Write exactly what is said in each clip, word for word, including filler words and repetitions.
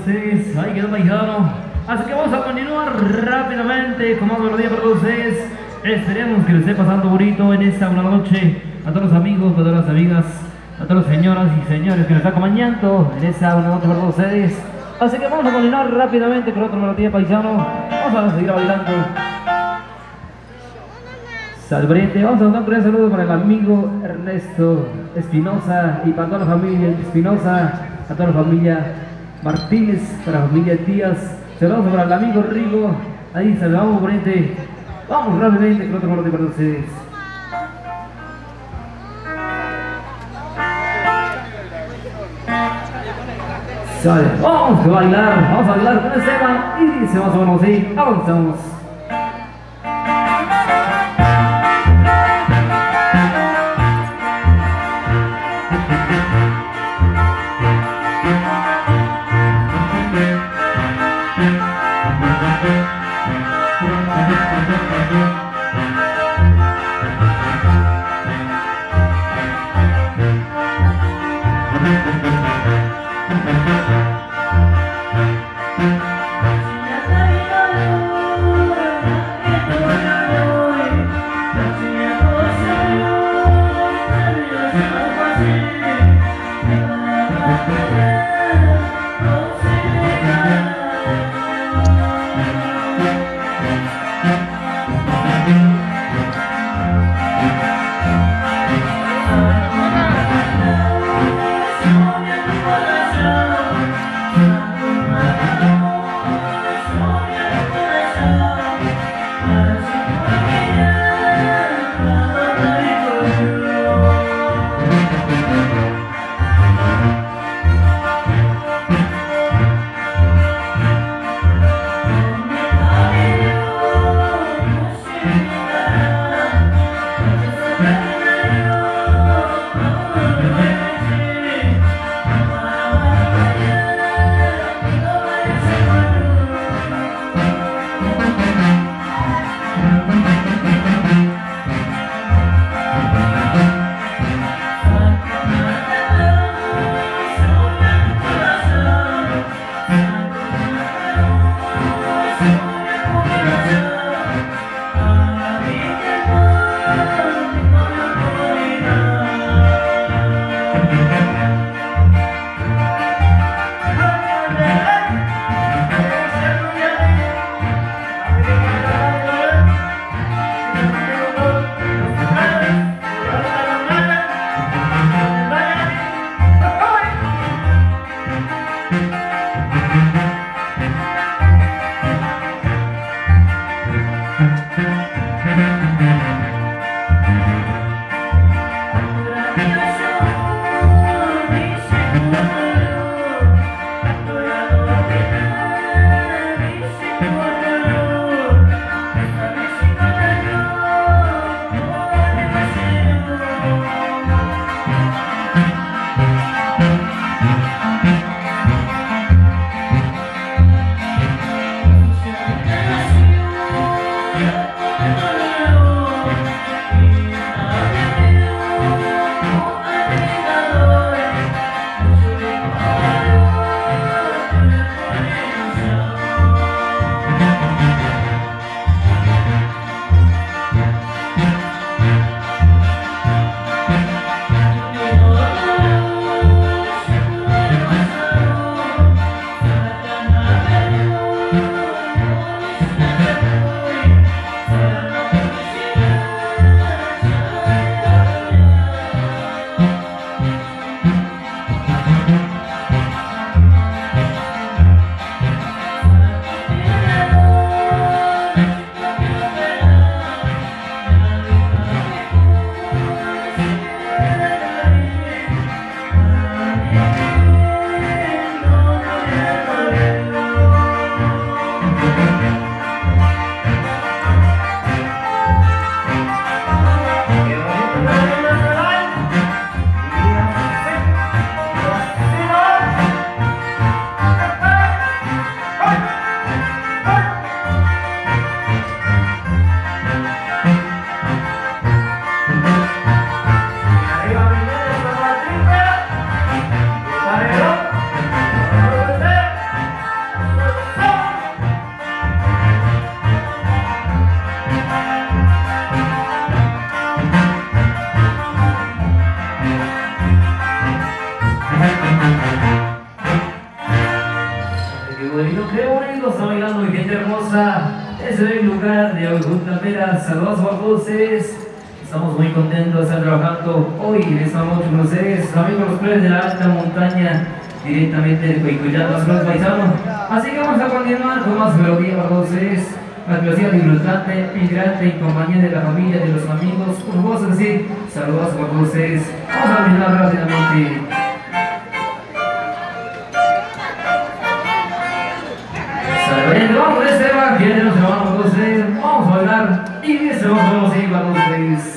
ustedes. Ahí quedó paisano. Así que vamos a continuar rápidamente con más melodía para ustedes. Esperemos que les esté pasando bonito en esta una noche. A todos los amigos, a todas las amigas, a todas las señoras y señores que nos están acompañando en esta una noche para ustedes. Así que vamos a continuar rápidamente con otra melodía paisano. Vamos a seguir bailando. Salbrete, vamos a dar un gran saludo para el amigo Ernesto Espinosa y para toda la familia Espinosa, a toda la familia Martínez, para la familia Díaz. Saludos para el amigo Rigo, ahí saludamos frente. Vamos rápidamente con otro melodía para ustedes. Sale, vamos a bailar, vamos a bailar con el tema y dice más o menos así, avanzamos. bonito está bailando mi gente hermosa. Ese es el lugar de Juntameras. Saludos a voces. Estamos muy contentos de estar trabajando hoy en esta noche con ustedes, amigos los players de la alta montaña, directamente de Cuicuyán, los clubes paisanos. Así que vamos a continuar con más melodía para todos ustedes. La melodía disfrutante, migrante y compañía de la familia, de los amigos. Como vos decir, saludos para todos ustedes. Vamos a terminar rápidamente. Vamos con este tema, que ya nos vamos con ustedes, vamos a bailar y este vamos a ir para ustedes.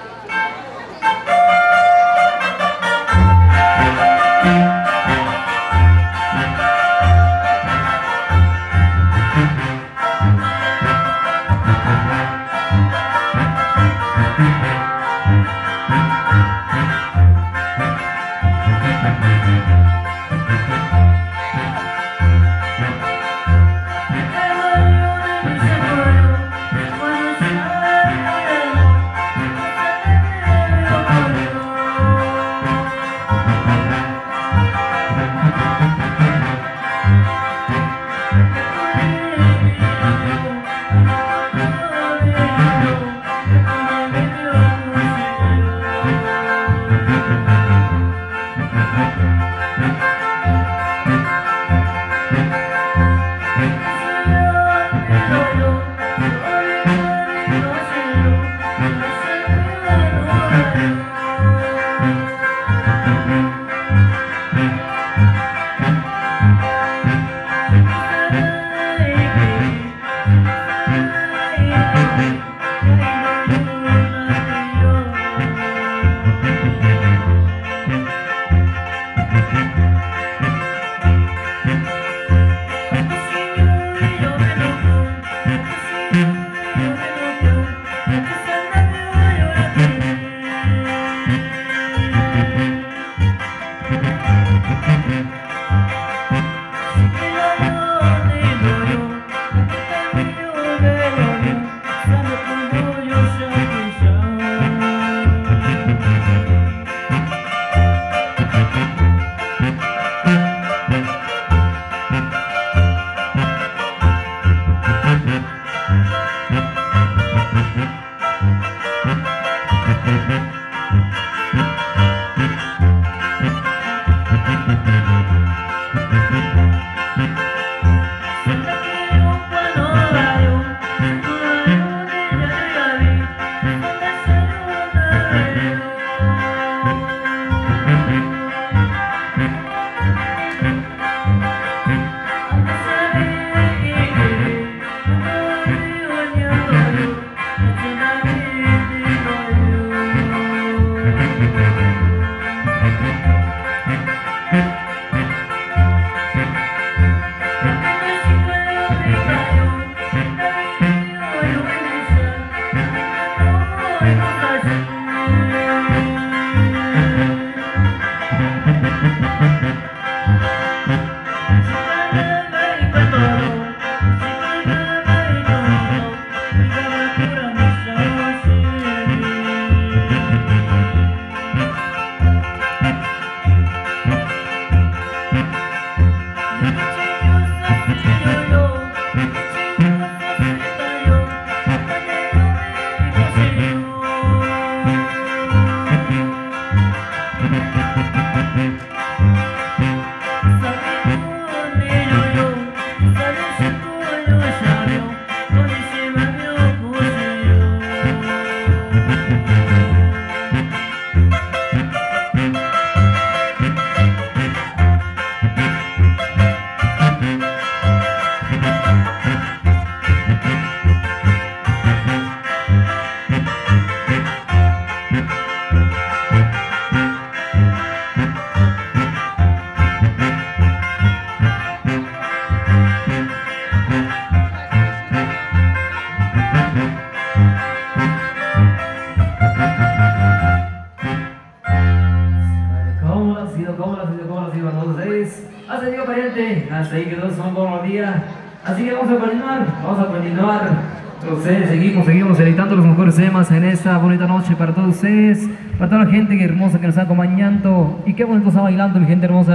Hasta ahí quedó, son como día. Así que vamos a continuar, vamos a continuar. Ustedes seguimos, seguimos editando los mejores temas en esta bonita noche para todos ustedes, para toda la gente hermosa que nos está acompañando. Y qué bonito está bailando mi gente hermosa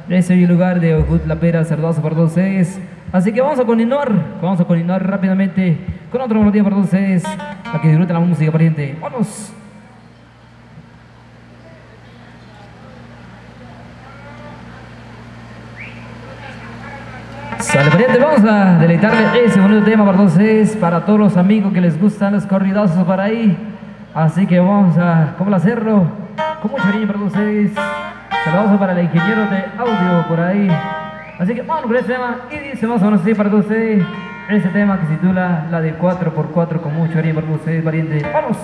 Ese es el lugar de Ojut La Pera, Cerdoso por todos ustedes. Así que vamos a continuar, vamos a continuar rápidamente con otra melodía para todos ustedes, para que disfruten la música, pariente. ¡Vamos! Sale, pariente, vamos a deleitarle ese bonito tema para todos ustedes, para todos los amigos que les gustan los corridazos por ahí. Así que vamos a complacerlo con mucho cariño para todos ustedes. Saludos para el ingeniero de audio por ahí. Así que vamos con este tema y dice más o menos así para todos ustedes. Ese tema que se titula La de cuatro por cuatro con mucho cariño para todos ustedes, pariente. ¡Vamos!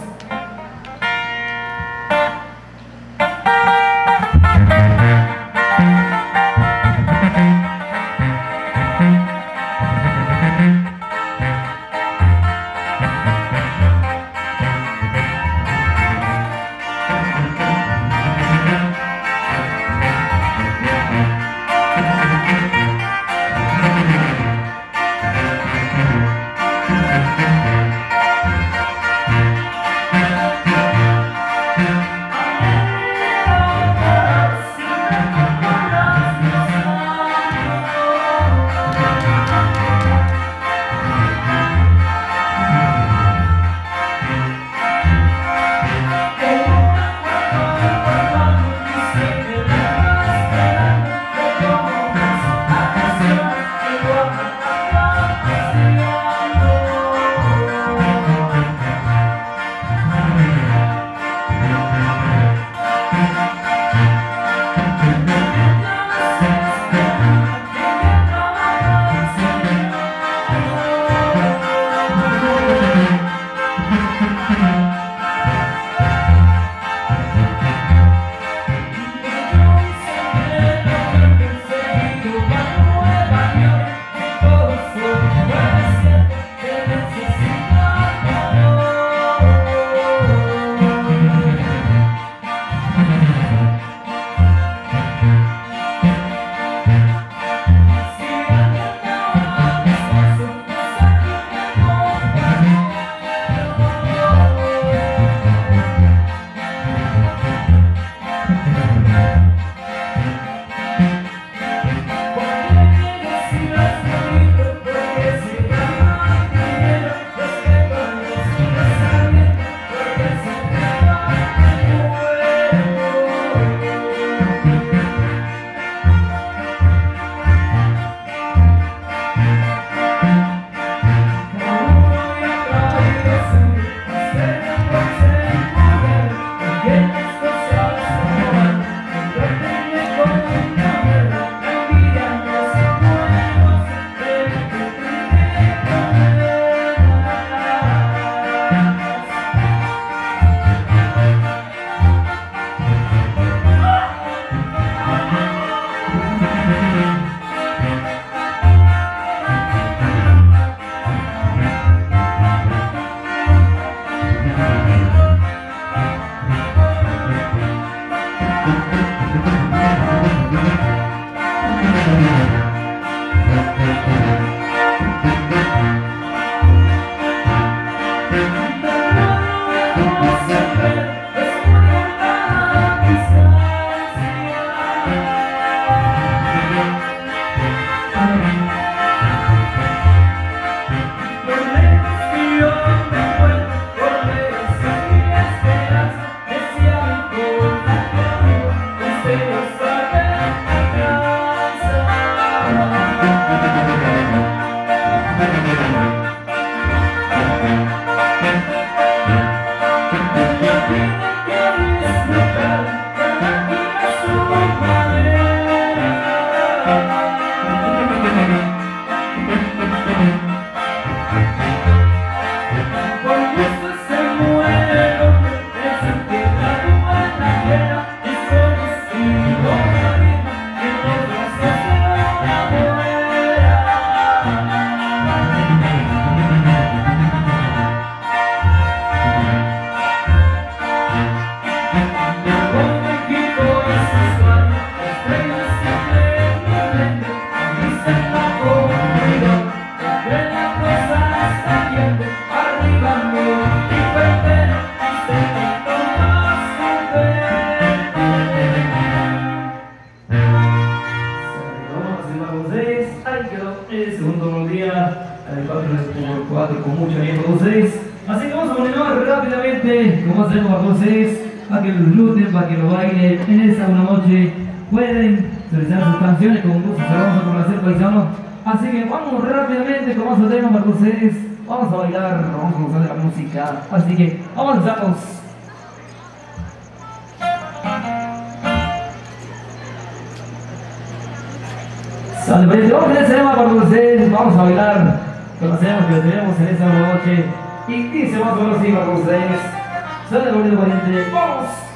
el cuatro por cuatro con mucho bien para ustedes. Así que vamos a continuar rápidamente, como hacemos para ustedes, para que lo disfruten, para que lo bailen en esta una noche. Pueden seleccionar sus canciones, con gusto se lo vamos a complacer, paisano. Así que vamos rápidamente, como otro tema para ustedes. Vamos a bailar, vamos a gozar de la música. Así que avanzamos. Sale, pues, vamos a hacer tema para ustedes, vamos a bailar, conocemos que lo tenemos en esta noche y dice más o menos así para ustedes. Sale, bonito pariente, vamos.